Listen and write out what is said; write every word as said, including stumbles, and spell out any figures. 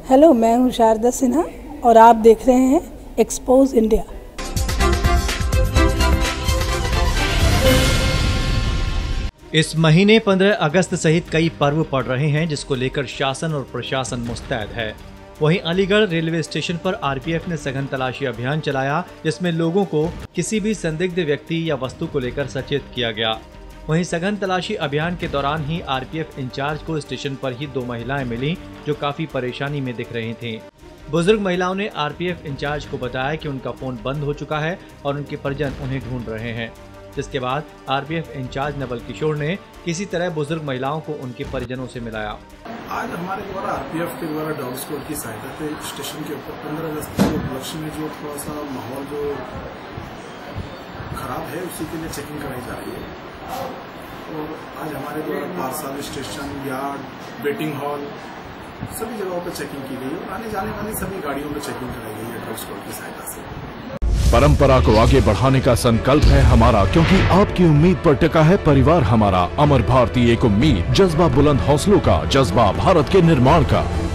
Hello, मैं हूँ शारदा सिन्हा और आप देख रहे हैं एक्सपोज इंडिया। इस महीने पंद्रह अगस्त सहित कई पर्व पड़ रहे हैं, जिसको लेकर शासन और प्रशासन मुस्तैद है। वहीं अलीगढ़ रेलवे स्टेशन पर आरपीएफ ने सघन तलाशी अभियान चलाया, जिसमें लोगों को किसी भी संदिग्ध व्यक्ति या वस्तु को लेकर सचेत किया गया। वहीं सघन तलाशी अभियान के दौरान ही आरपीएफ इंचार्ज को स्टेशन पर ही दो महिलाएं मिली, जो काफी परेशानी में दिख रही थीं। बुजुर्ग महिलाओं ने आरपीएफ इंचार्ज को बताया कि उनका फोन बंद हो चुका है और उनके परिजन उन्हें ढूंढ रहे हैं। जिसके बाद आरपीएफ इंचार्ज नवल किशोर ने किसी तरह बुजुर्ग महिलाओं को उनके परिजनों से मिलाया। आज हमारे द्वारा आरपीएफ के द्वारा डॉग स्क्वाड की सहायता से स्टेशन के ऊपर पंद्रह अगस्त के उपलक्ष्य में जो थोड़ा सा माहौल जो खराब है, उसी के लिए चेकिंग कराई जा रही है। और आज हमारे द्वारा parcel station, yard, waiting hall, सभी जगहों पर चेकिंग की गई और आने जाने वाली सभी गाड़ियों पर चेकिंग कराई गई है डॉग स्क्वाड की सहायता से। परंपरा को आगे बढ़ाने का संकल्प है हमारा, क्योंकि आपकी उम्मीद पर टिका है परिवार हमारा। अमर भारतीय एक उम्मीद, जज्बा बुलंद हौसलों का, जज्बा भारत के निर्माण का।